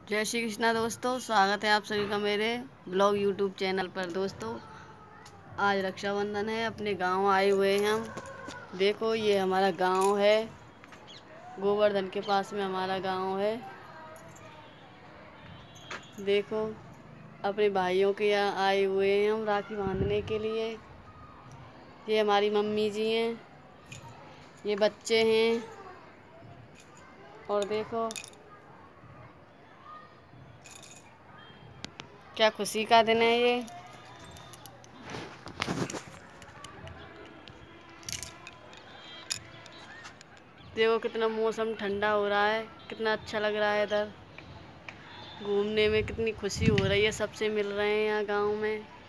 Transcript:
जय श्री कृष्णा दोस्तों, स्वागत है आप सभी का मेरे ब्लॉग यूट्यूब चैनल पर। दोस्तों, आज रक्षाबंधन है, अपने गांव आए हुए हैं हम। देखो, ये हमारा गांव है, गोवर्धन के पास में हमारा गांव है। देखो, अपने भाइयों के यहाँ आए हुए हैं हम राखी बांधने के लिए। ये हमारी मम्मी जी हैं, ये बच्चे हैं, और देखो क्या खुशी का दिन है ये। देखो कितना मौसम ठंडा हो रहा है, कितना अच्छा लग रहा है। इधर घूमने में कितनी खुशी हो रही है, सबसे मिल रहे हैं यहाँ गांव में।